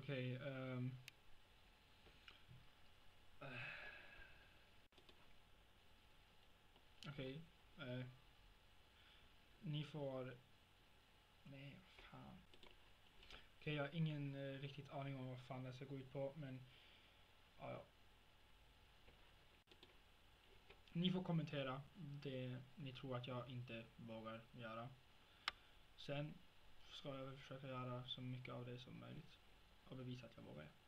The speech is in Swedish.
Okej, ni får... Nej, fan. Okej, jag har ingen riktigt aning om vad fan det ska gå ut på, men ja. Ni får kommentera det ni tror att jag inte vågar göra. Sen ska jag försöka göra så mycket av det som möjligt och bevisa att jag vågar.